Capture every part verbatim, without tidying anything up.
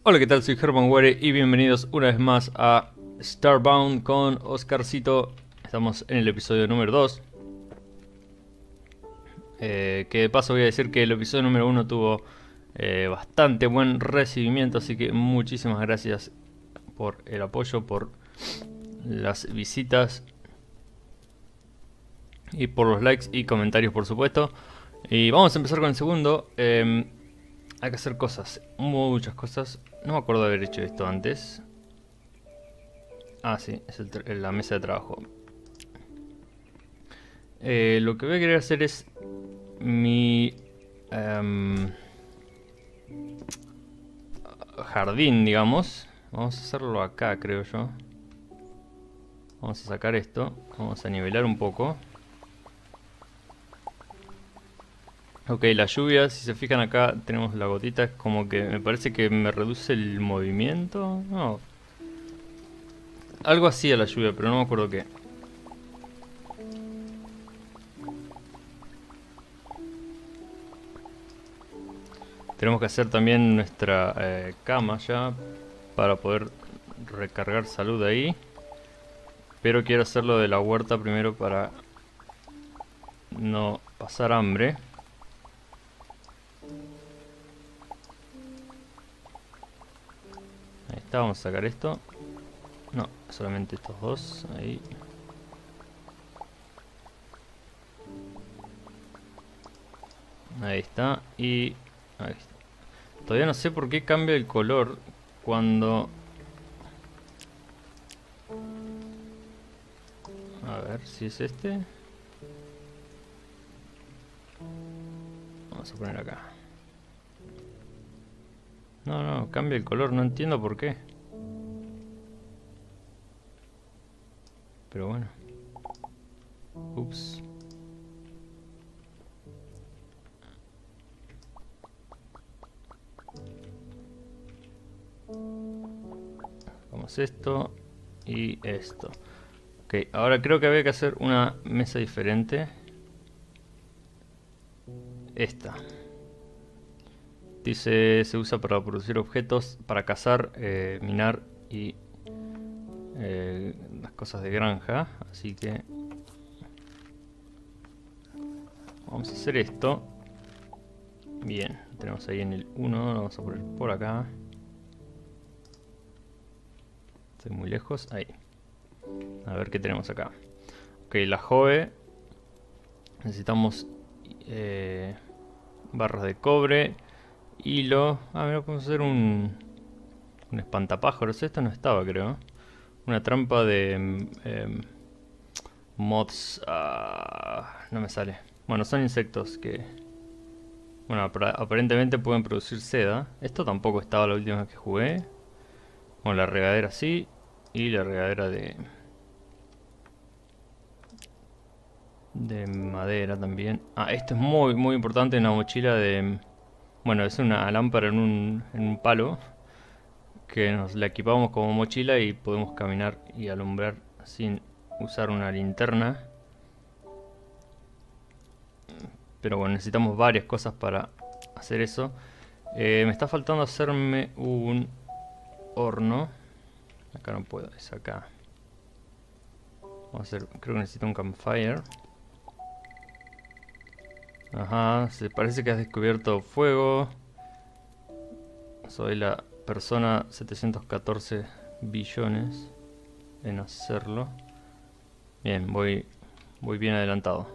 Hola, ¿qué tal? Soy Herman Ware y bienvenidos una vez más a Starbound con Oscarcito. Estamos en el episodio número dos. Eh, que de paso voy a decir que el episodio número uno tuvo eh, bastante buen recibimiento, así que muchísimas gracias por el apoyo, por las visitas y por los likes y comentarios, por supuesto. Y vamos a empezar con el segundo. Eh, hay que hacer cosas, muchas cosas. No me acuerdo de haber hecho esto antes. Ah, sí, es el la mesa de trabajo. Eh, lo que voy a querer hacer es mi um, jardín, digamos. Vamos a hacerlo acá, creo yo. Vamos a sacar esto. Vamos a nivelar un poco. Ok, la lluvia, si se fijan acá, tenemos la gotita. Es como que me parece que me reduce el movimiento. No. Algo así a la lluvia, pero no me acuerdo qué. Tenemos que hacer también nuestra eh, cama ya para poder recargar salud ahí. Pero quiero hacerlo de la huerta primero para no pasar hambre. Ahí está, vamos a sacar esto. No, solamente estos dos. Ahí. Ahí está. Y ahí está. Todavía no sé por qué cambia el color cuando... A ver si es este. Vamos a poner acá. No, no, cambia el color, no entiendo por qué. Pero bueno. Ups. Vamos esto y esto. Ok, ahora creo que había que hacer una mesa diferente. Esta. Dice, se usa para producir objetos, para cazar, eh, minar y eh, las cosas de granja. Así que vamos a hacer esto. Bien, tenemos ahí en el uno, lo vamos a poner por acá. Estoy muy lejos, ahí. A ver qué tenemos acá. Ok, la Jove. Necesitamos eh, barras de cobre, hilo. Ah, mira, podemos hacer un, un espantapájaros. Esto no estaba, creo. Una trampa de eh, moths. Ah, no me sale. Bueno, son insectos que... Bueno, aparentemente pueden producir seda. Esto tampoco estaba la última vez que jugué. Bueno, la regadera sí. Y la regadera de... De madera también. Ah, esto es muy, muy importante. Una mochila de... Bueno, es una lámpara en un, en un palo. Que nos la equipamos como mochila y podemos caminar y alumbrar sin usar una linterna. Pero bueno, necesitamos varias cosas para hacer eso. Eh, me está faltando hacerme un horno. Acá no puedo, es acá. Vamos a hacer, creo que necesito un campfire. Ajá, se parece que has descubierto fuego. Soy la persona setecientos catorce billones en hacerlo. Bien, voy, voy bien adelantado.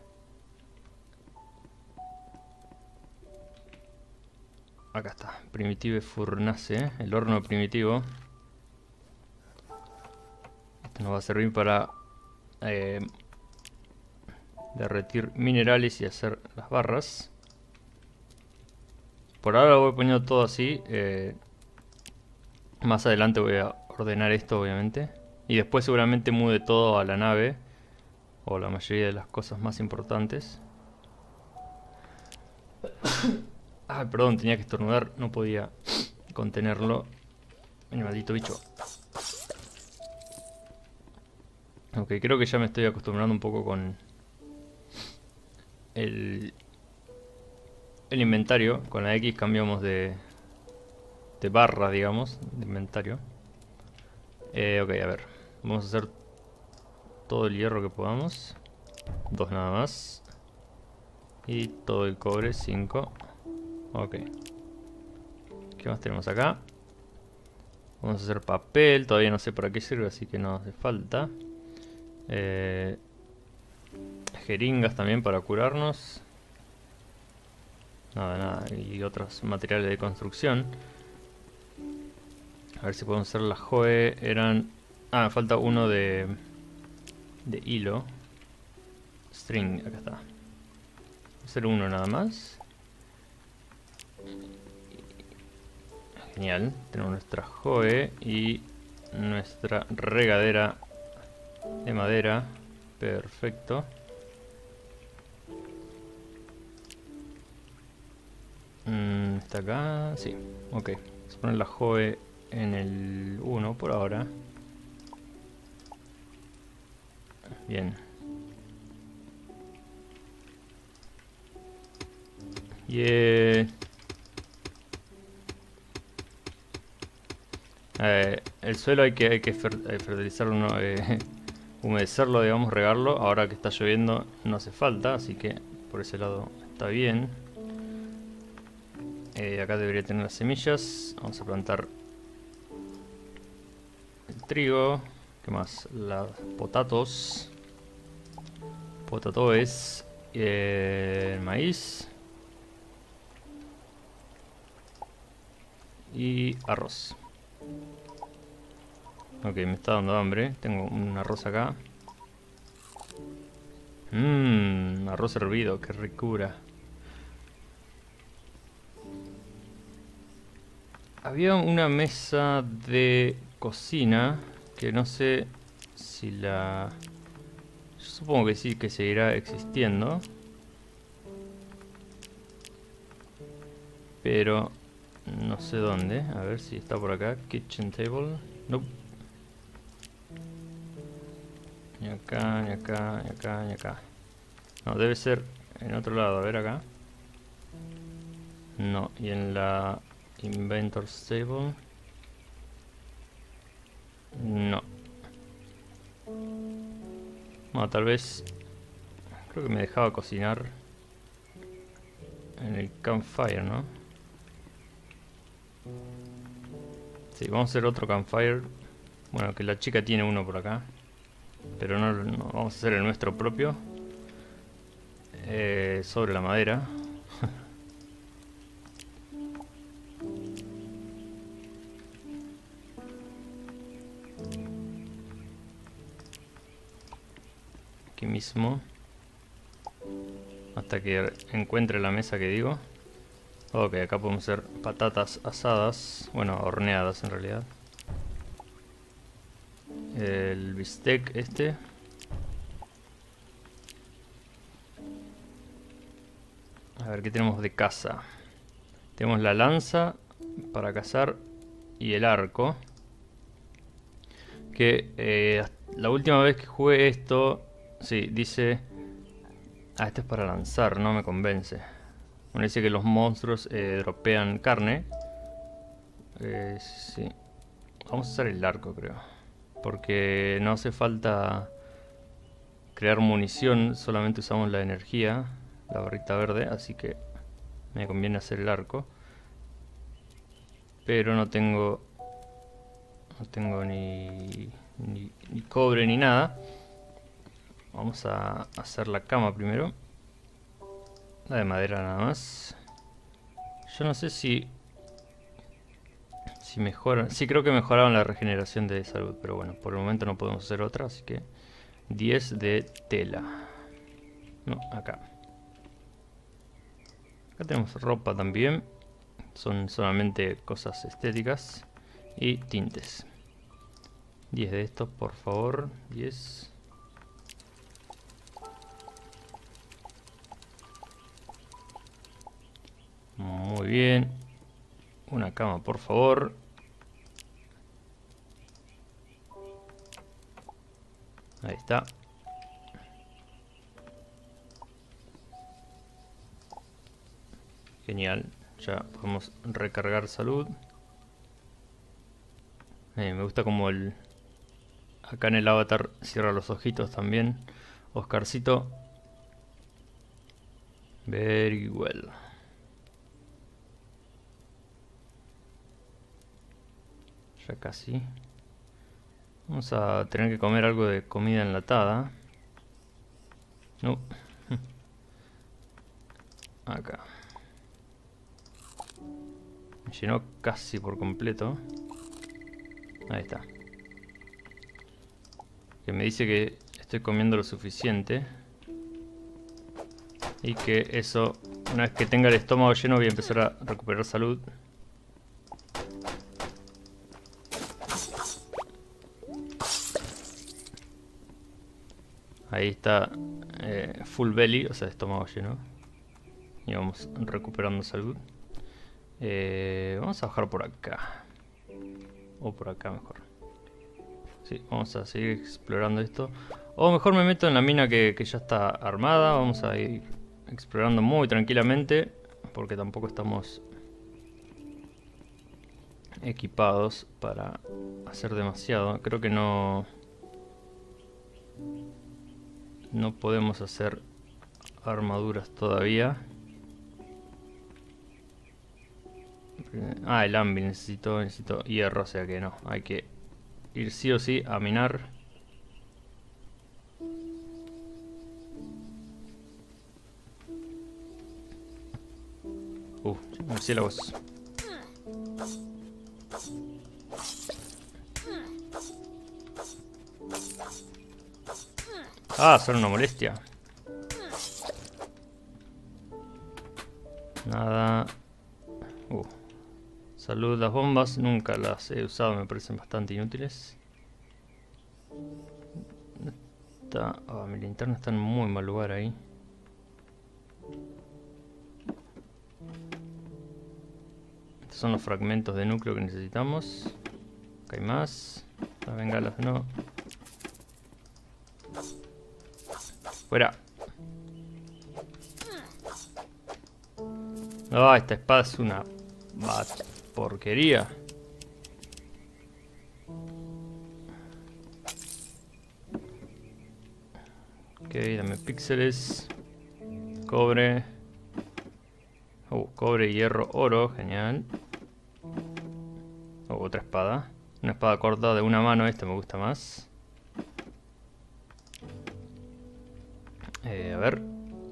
Acá está, Primitive Furnace, el horno primitivo. Esto nos va a servir para eh, derretir minerales y hacer las barras. Por ahora lo voy poniendo todo así. Eh, más adelante voy a ordenar esto, obviamente. Y después seguramente mude todo a la nave. O la mayoría de las cosas más importantes. Ay, perdón, tenía que estornudar. No podía contenerlo. El maldito bicho. Ok, creo que ya me estoy acostumbrando un poco con el, el inventario. Con la X cambiamos de, de barras, digamos, de inventario. Eh, ok, a ver. Vamos a hacer todo el hierro que podamos. Dos nada más. Y todo el cobre, cinco. Ok. ¿Qué más tenemos acá? Vamos a hacer papel. Todavía no sé para qué sirve, así que no hace falta. Eh, jeringas también para curarnos. Nada, nada. Y otros materiales de construcción. A ver si podemos hacer las Joe. Eran... Ah, me falta uno de... De hilo. String, acá está. Voy a hacer uno nada más. Genial. Tenemos nuestra Joe y nuestra regadera de madera. Perfecto. Mm, ¿Está acá? Sí. Ok. Vamos a poner la Joe en el uno por ahora. Bien. Yeah. Eh, el suelo hay que, hay que fer eh, fertilizarlo, no, eh, humedecerlo, digamos, regarlo. Ahora que está lloviendo no hace falta, así que por ese lado está bien. Eh, acá debería tener las semillas. Vamos a plantar el trigo. ¿Qué más? Las potatos. Potatoes. Eh, el maíz. Y arroz. Ok, me está dando hambre. Tengo un arroz acá. Mmm, arroz hervido, qué ricura. Había una mesa de cocina que no sé si la... Yo supongo que sí, que seguirá existiendo. Pero no sé dónde. A ver si está por acá. Kitchen table. Nope. Ni acá, ni acá, ni acá, ni acá. No, debe ser en otro lado. A ver acá. No, y en la Inventor's Table. No. Bueno, tal vez... Creo que me dejaba cocinar en el campfire, ¿no? Sí, vamos a hacer otro campfire. Bueno, que la chica tiene uno por acá. Pero no, no vamos a hacer el nuestro propio. Eh, sobre la madera. Aquí mismo. Hasta que encuentre la mesa que digo. Ok, acá podemos hacer patatas asadas. Bueno, horneadas en realidad. El bistec este. A ver, ¿qué tenemos de caza? Tenemos la lanza para cazar y el arco. Que eh, la última vez que jugué esto... Sí, dice... Ah, este es para lanzar, no me convence. Bueno, dice que los monstruos eh, dropean carne. Eh, sí. Vamos a usar el arco, creo. Porque no hace falta crear munición, solamente usamos la energía, la barrita verde, así que me conviene hacer el arco. Pero no tengo... No tengo ni, ni, ni cobre ni nada. Vamos a hacer la cama primero. La de madera nada más. Yo no sé si... Si mejoran... Sí, creo que mejoraron la regeneración de salud. Pero bueno, por el momento no podemos hacer otra. Así que... diez de tela. No, acá. Acá tenemos ropa también. Son solamente cosas estéticas. Y tintes. diez de estos, por favor. diez. Muy bien. Una cama, por favor. Ahí está. Genial. Ya podemos recargar salud. Eh, me gusta como el... Acá en el avatar cierra los ojitos también. Oscarcito. Very well. Ya casi. Vamos a tener que comer algo de comida enlatada. No. Acá. Me llenó casi por completo. Ahí está. Que me dice que estoy comiendo lo suficiente. Y que eso, una vez que tenga el estómago lleno, voy a empezar a recuperar salud. Ahí está eh, full belly, o sea, estómago lleno. Y vamos recuperando salud. Eh, vamos a bajar por acá. O por acá mejor. Sí, vamos a seguir explorando esto. O mejor me meto en la mina que, que ya está armada. Vamos a ir explorando muy tranquilamente. Porque tampoco estamos equipados para hacer demasiado. Creo que no... No podemos hacer armaduras todavía. Ah, el ámbito, necesito, necesito hierro, o sea que no. Hay que ir sí o sí a minar. Uh, murciélagos. Ah, son una molestia. Nada. Uh. Salud, las bombas nunca las he usado, me parecen bastante inútiles. Está... Oh, mi linterna está en muy mal lugar ahí. Estos son los fragmentos de núcleo que necesitamos. Acá hay más. Las bengalas no. Fuera. Ah, esta espada es una porquería. Ok, dame píxeles. Cobre. Oh, cobre, hierro, oro. Genial. Oh, otra espada. Una espada corta de una mano. Esta me gusta más. Eh, a ver.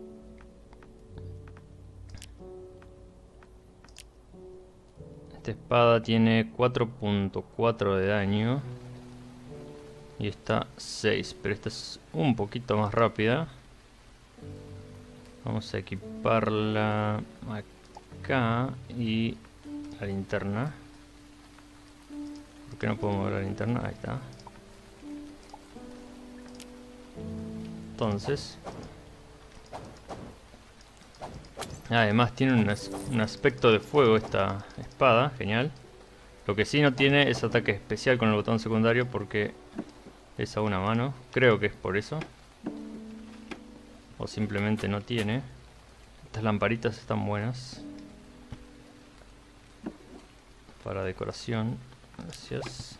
Esta espada tiene cuatro punto cuatro de daño. Y esta seis. Pero esta es un poquito más rápida. Vamos a equiparla acá. Y la linterna. ¿Por qué no puedo mover la linterna? Ahí está. Entonces... Además tiene un, as un aspecto de fuego esta espada, genial. Lo que sí no tiene es ataque especial con el botón secundario porque es a una mano. Creo que es por eso. O simplemente no tiene. Estas lamparitas están buenas. Para decoración. Gracias.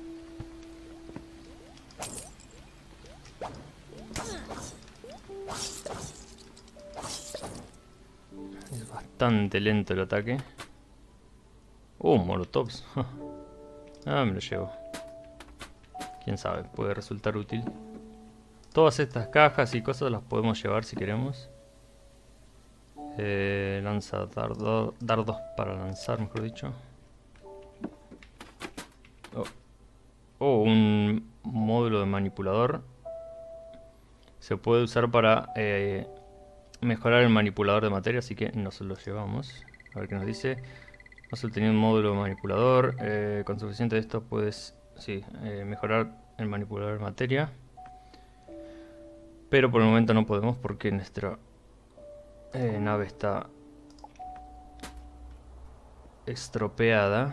Es bastante lento el ataque. Uh, molotovs. Ah, me lo llevo. Quién sabe, puede resultar útil. Todas estas cajas y cosas las podemos llevar si queremos. Eh, lanza dardo, dardos para lanzar, mejor dicho. Oh. Oh, un módulo de manipulador. Se puede usar para eh, mejorar el manipulador de materia, así que nos lo llevamos. A ver qué nos dice. Has obtenido un módulo de manipulador. Eh, con suficiente de esto puedes sí, eh, mejorar el manipulador de materia. Pero por el momento no podemos porque nuestra eh, nave está estropeada.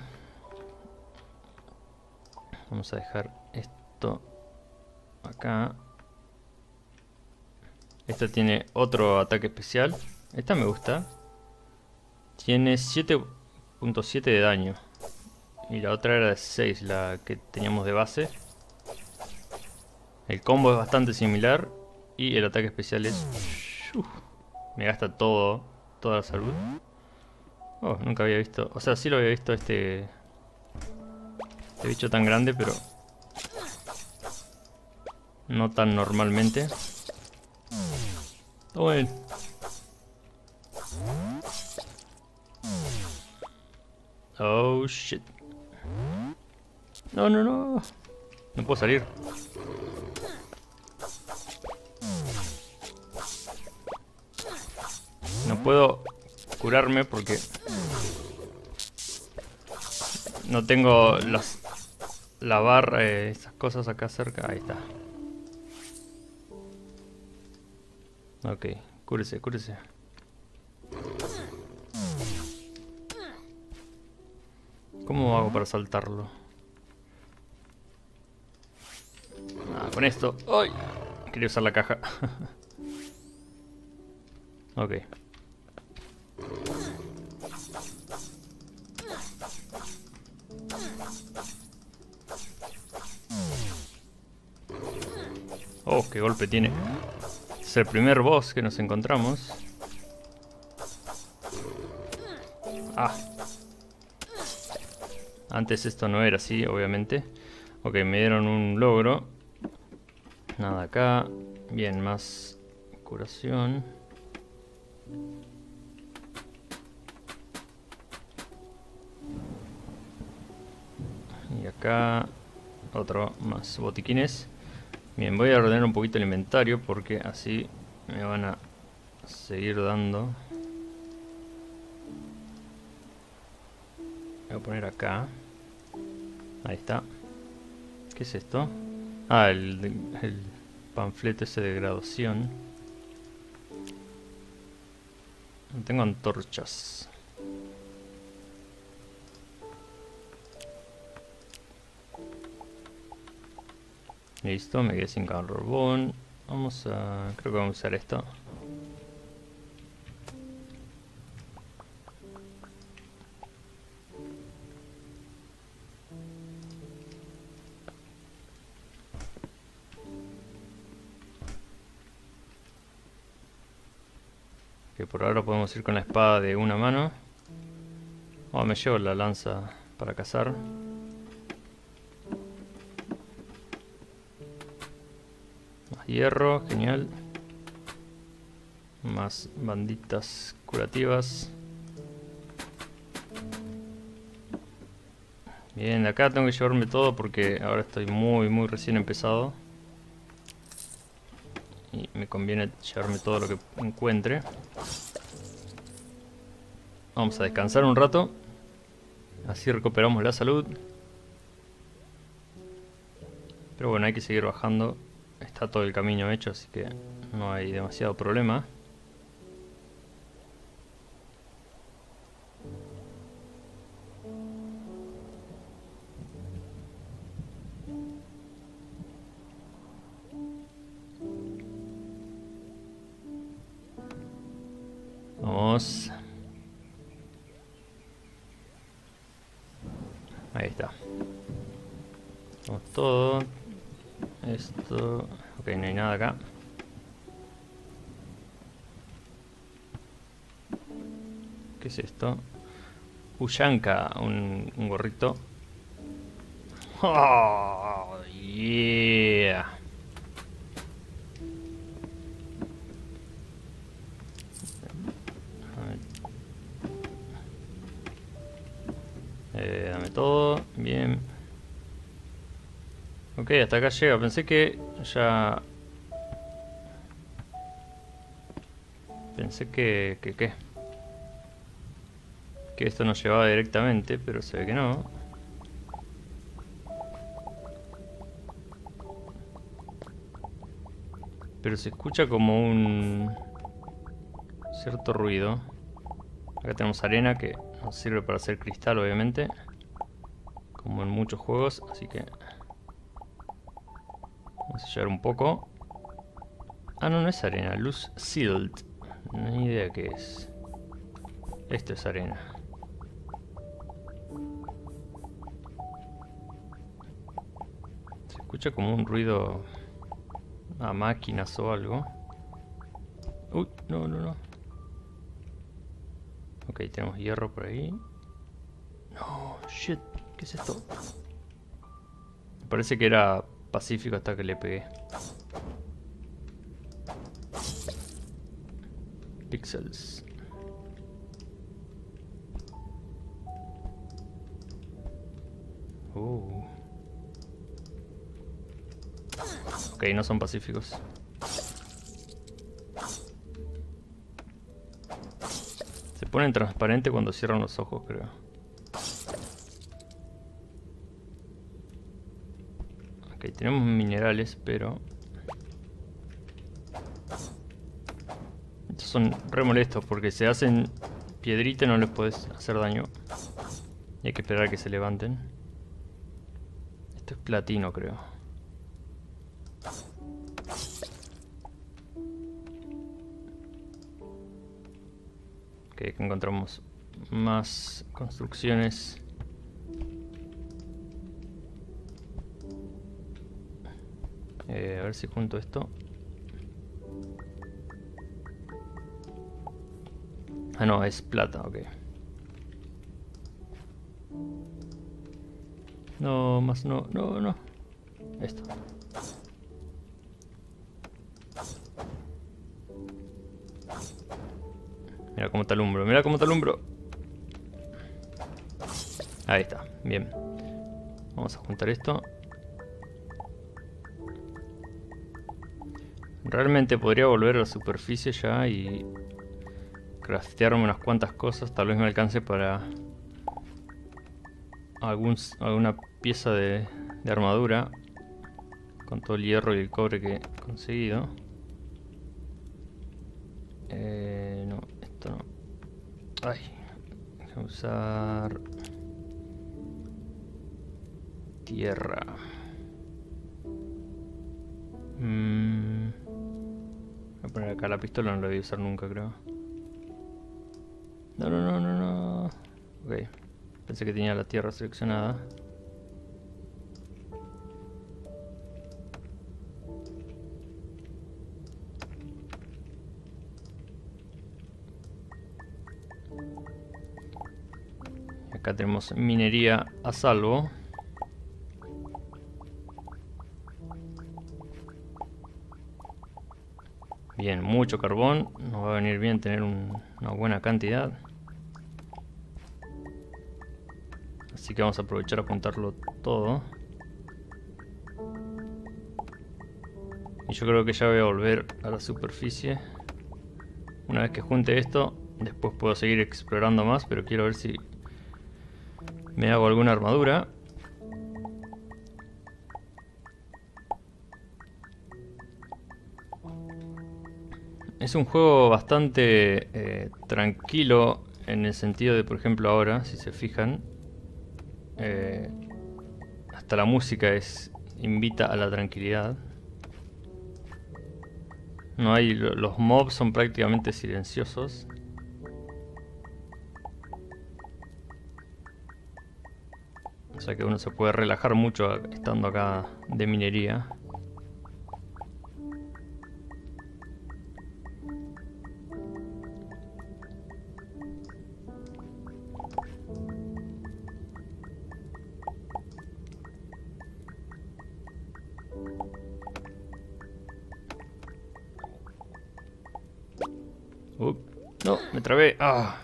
Vamos a dejar esto acá. Esta tiene otro ataque especial. Esta me gusta. Tiene siete punto siete de daño. Y la otra era de seis, la que teníamos de base. El combo es bastante similar. Y el ataque especial es... Uf, me gasta todo, toda la salud. Oh, nunca había visto... O sea, sí lo había visto este... Este bicho tan grande, pero... no tan normalmente. Tomen. Oh, shit. No, no, no. No puedo salir. No puedo curarme porque no tengo las, la barra, eh, esas cosas acá cerca. Ahí está. Ok, cúrese, cúrese. ¿Cómo hago para saltarlo? Ah, con esto. ¡Ay! Quería usar la caja. Ok. Oh, qué golpe tiene. Es el primer boss que nos encontramos. Ah. Antes esto no era así, obviamente. Ok, me dieron un logro. Nada acá. Bien, más curación. Y acá otro más botiquines. Bien, voy a ordenar un poquito el inventario porque así me van a seguir dando. Voy a poner acá. Ahí está. ¿Qué es esto? Ah, el, el panfleto ese de graduación. No tengo antorchas. Listo, me quedé sin carbón. Vamos a... creo que vamos a usar esto. Que por ahora podemos ir con la espada de una mano. Oh, me llevo la lanza para cazar. Más hierro, genial. Más banditas curativas. Bien, de acá tengo que llevarme todo porque ahora estoy muy, muy recién empezado. Y me conviene llevarme todo lo que encuentre. Vamos a descansar un rato. Así recuperamos la salud. Pero bueno, hay que seguir bajando. Está todo el camino hecho, así que no hay demasiado problema. Vamos. Ahí está. Vamos todo. Esto... ok, no hay nada acá. ¿Qué es esto? Ushanka, un, un gorrito. Oh, yeah. Eh, dame todo, bien. Ok, hasta acá llega. Pensé que ya... Pensé que... que qué. Que esto nos llevaba directamente, pero se ve que no. Pero se escucha como un... cierto ruido. Acá tenemos arena que nos sirve para hacer cristal, obviamente. Como en muchos juegos, así que... vamos a llevar un poco. Ah, no, no es arena. Luz Sealed. Ni idea qué es. Esto es arena. escucha como un ruido a máquinas o algo. Uy, no, no, no. Ok, tenemos hierro por ahí. No, shit, ¿qué es esto? Me parece que era pacífico hasta que le pegué. Pixels. Uh. Ok, no son pacíficos. Se ponen transparentes cuando cierran los ojos, creo. Ok, tenemos minerales, pero... estos son re molestos porque se hacen piedrita y no les puedes hacer daño. Y hay que esperar a que se levanten. Esto es platino, creo. Ok, aquí encontramos más construcciones. Eh, a ver si junto esto. Ah, no, es plata, ok. No, más no, no, no. Esto. Mira cómo te alumbro, mira cómo te alumbro. Ahí está, bien. Vamos a juntar esto. Realmente podría volver a la superficie ya y craftearme unas cuantas cosas. Tal vez me alcance para algún, alguna pieza de, de armadura. Con todo el hierro y el cobre que he conseguido. Eh, no, esto no. Ay, déjame usar tierra. Mm. Voy a poner acá la pistola, no la voy a usar nunca, creo. No, no, no, no, no. Ok, pensé que tenía la tierra seleccionada. Acá tenemos minería a salvo. Bien, mucho carbón. Nos va a venir bien tener un, una buena cantidad. Así que vamos a aprovechar a juntarlo todo. Y yo creo que ya voy a volver a la superficie. Una vez que junte esto, después puedo seguir explorando más, pero quiero ver si me hago alguna armadura. Es un juego bastante eh, tranquilo en el sentido de, por ejemplo, ahora, si se fijan, eh, hasta la música es invita a la tranquilidad. No hay, los mobs son prácticamente silenciosos. O sea que uno se puede relajar mucho estando acá de minería. Uh, no, me trabé. Ah.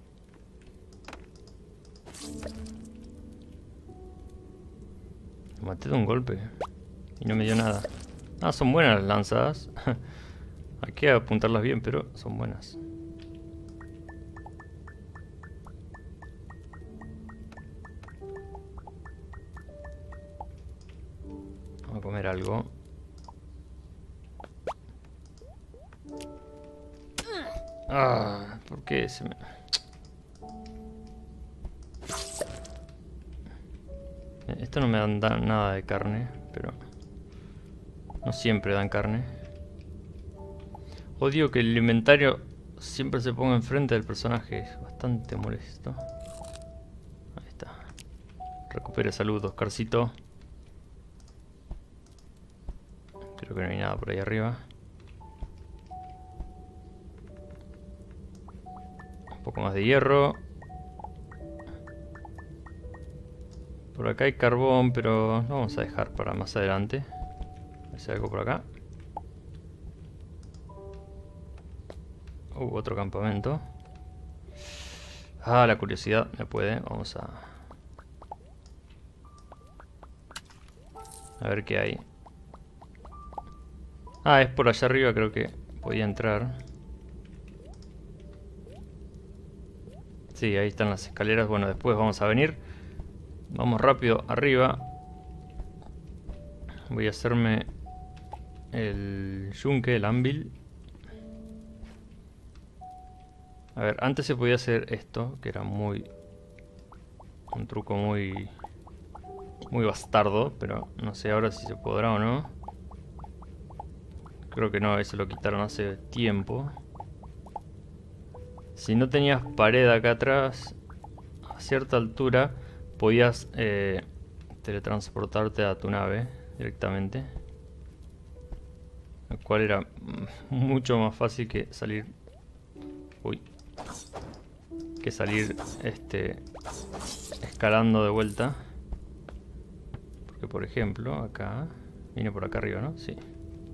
Lo maté de un golpe y no me dio nada. Ah, son buenas las lanzadas. Hay que apuntarlas bien, pero son buenas. Vamos a comer algo. Ah, ¿por qué se me...? Esto no me dan, dan nada de carne, pero... no siempre dan carne. Odio que el inventario siempre se ponga enfrente del personaje. Es bastante molesto. Ahí está. Recupere salud, Oscarcito. Creo que no hay nada por ahí arriba. Un poco más de hierro. Por acá hay carbón, pero lo vamos a dejar para más adelante. A ver si hay algo por acá. Uh, otro campamento. Ah, la curiosidad me puede. Vamos a... A ver qué hay. Ah, es por allá arriba, creo que podía entrar. Sí, ahí están las escaleras. Bueno, después vamos a venir. Vamos rápido arriba. Voy a hacerme el yunque, el anvil. A ver, antes se podía hacer esto, que era muy... un truco muy... muy bastardo, pero no sé ahora si se podrá o no. Creo que no, eso lo quitaron hace tiempo. Si no tenías pared acá atrás, a cierta altura, podías eh, teletransportarte a tu nave directamente. Lo cual era mucho más fácil que salir... Uy. Que salir este escalando de vuelta. Porque por ejemplo, acá... Vine por acá arriba, ¿no? Sí.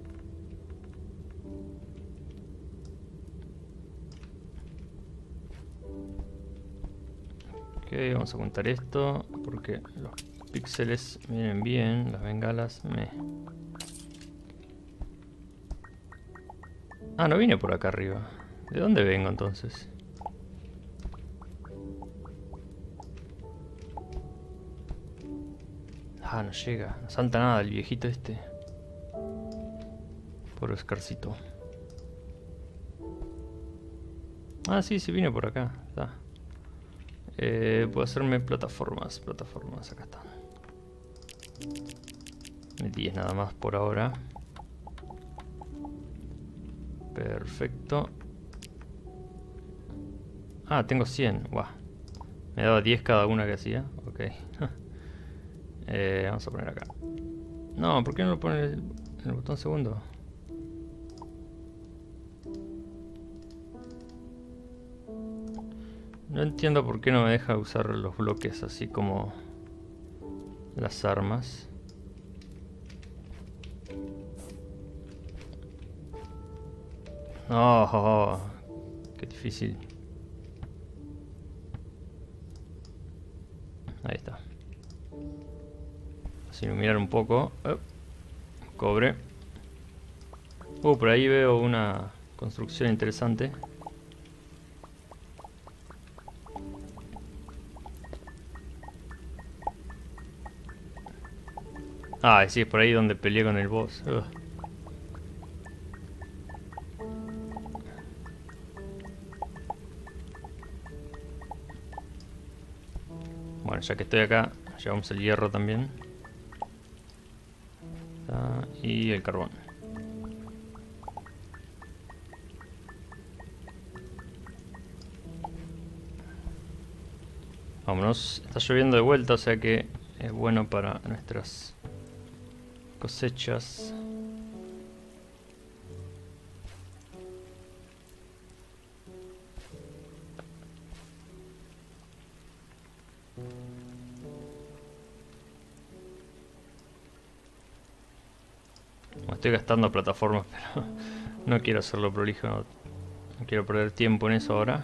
Ok, vamos a contar esto. Porque los píxeles vienen bien. Las bengalas me... Ah, no vine por acá arriba. ¿De dónde vengo entonces? Ah, no llega. No salta nada el viejito este. Por Oscarcito. Ah, sí, sí vine por acá. Está. Eh, puedo hacerme plataformas. Plataformas, acá están. diez nada más por ahora. Perfecto. Ah, tengo cien. Buah. Me daba diez cada una que hacía. Ok. eh, vamos a poner acá. No, ¿por qué no lo pone el, el botón segundo? No entiendo por qué no me deja usar los bloques así como las armas. Oh, oh, oh, qué difícil. Ahí está. Así iluminar un poco. Oh, cobre. Uh, por ahí veo una construcción interesante. Ah, sí, es por ahí donde peleé con el boss. Ugh. Bueno, ya que estoy acá, llevamos el hierro también. Ah, y el carbón. Vámonos. Está lloviendo de vuelta, o sea que es bueno para nuestras cosechas. Bueno, estoy gastando plataformas, pero no quiero hacerlo prolijo. No, no quiero perder tiempo en eso ahora.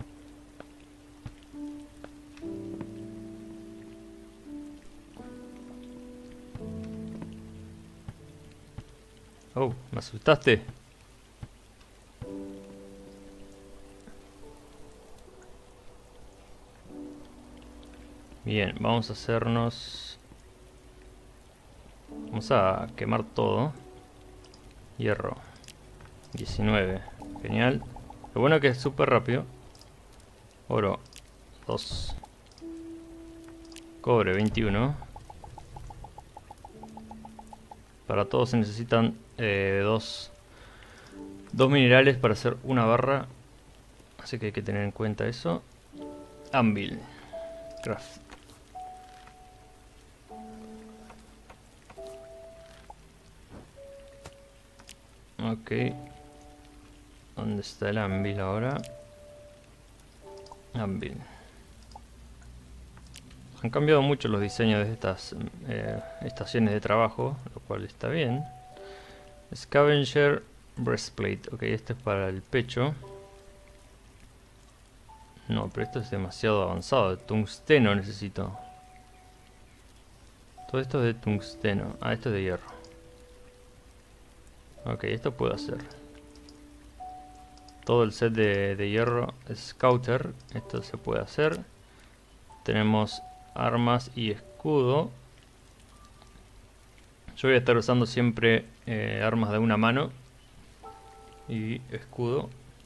Oh, me asustaste. Bien, vamos a hacernos... Vamos a quemar todo. Hierro. diecinueve. Genial. Lo bueno es que es súper rápido. Oro. dos. Cobre. veintiuno. Para todos se necesitan eh, dos, dos minerales para hacer una barra. Así que hay que tener en cuenta eso. Anvil. Craft. Ok. ¿Dónde está el anvil ahora? Anvil. Han cambiado mucho los diseños de estas eh, estaciones de trabajo, lo cual está bien. Scavenger Breastplate. Ok, este es para el pecho. No, pero esto es demasiado avanzado. Tungsteno necesito. Todo esto es de tungsteno. Ah, esto es de hierro. Ok, esto puedo hacer. Todo el set de, de hierro Scouter. Esto se puede hacer. Tenemos armas y escudo. Yo voy a estar usando siempre eh, armas de una mano y escudo.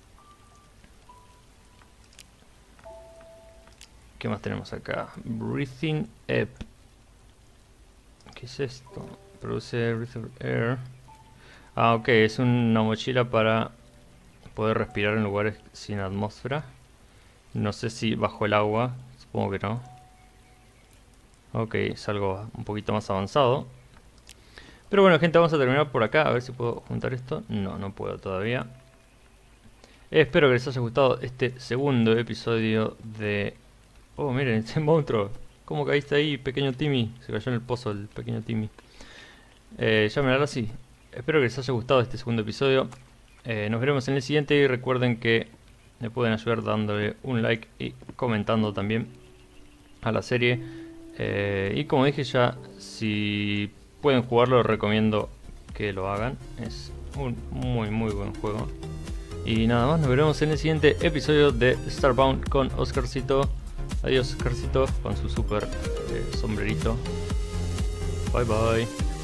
¿Qué más tenemos acá? Breathing App. ¿Qué es esto? Produce Breath of Air. Ah, ok, es una mochila para poder respirar en lugares sin atmósfera. No sé si bajo el agua, supongo que no. Ok, es algo un poquito más avanzado. Pero bueno, gente, vamos a terminar por acá. A ver si puedo juntar esto. No, no puedo todavía. Espero que les haya gustado este segundo episodio de... Oh, miren, este monstruo. ¿Cómo caíste ahí, pequeño Timmy? Se cayó en el pozo el pequeño Timmy. Eh, llámenlo así. Espero que les haya gustado este segundo episodio. Eh, nos veremos en el siguiente y recuerden que me pueden ayudar dándole un like y comentando también a la serie. Eh, y como dije ya, si pueden jugarlo, recomiendo que lo hagan. Es un muy muy buen juego. Y nada más, nos veremos en el siguiente episodio de Starbound con Oscarcito. Adiós, Oscarcito, con su super eh, sombrerito. Bye bye.